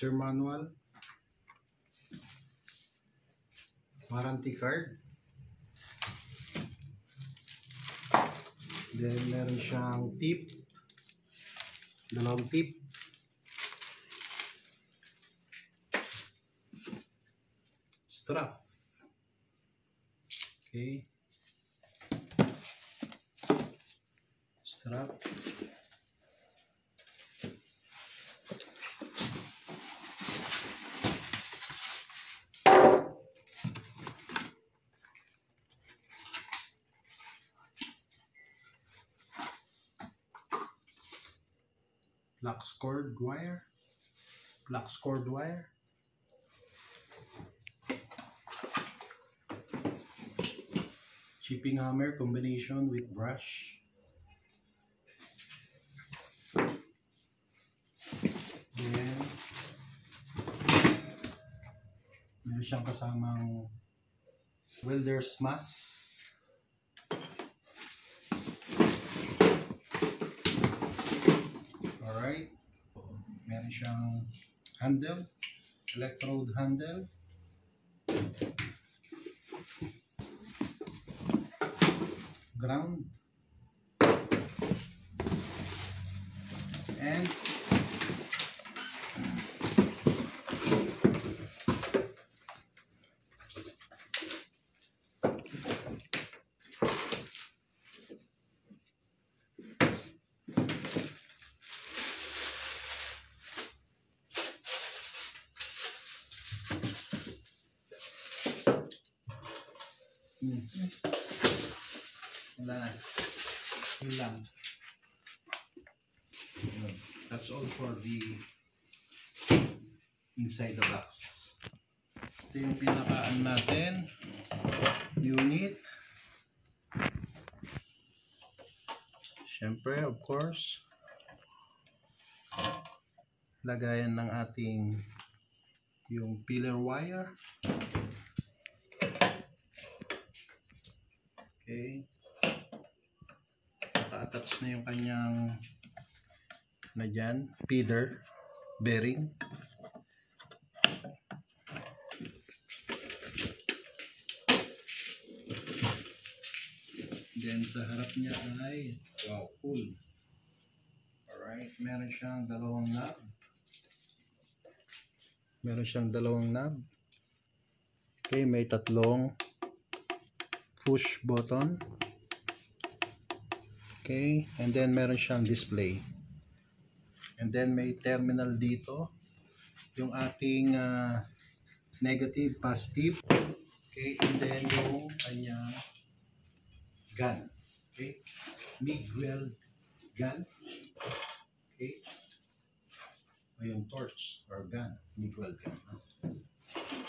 user manual, warranty card, then meron siyang tip, dalawang tip, strap, okay, strap, flux cord wire, chipping hammer combination with brush, then meron siyang kasamang welder's mask, alright, meron siyang handle, electrode handle, ground, and wala na. Yun lang. That's all for the inside the box. Ito yung pinakaan natin. Unit. Siyempre, of course, lagayan ng ating yung pillar wire. Okay. Naka-attach na yung kanyang na dyan, feeder bearing. Then sa harap niya ay wow, cool. Alright, meron siyang dalawang knob. Okay, may tatlong push button. Okay, and then meron siyang display. And then may terminal dito. Yung ating negative, positive. Okay, and then yung kanyang gun. Okay, MIG-weld gun. Okay, o yung torch or gun, MIG-weld gun.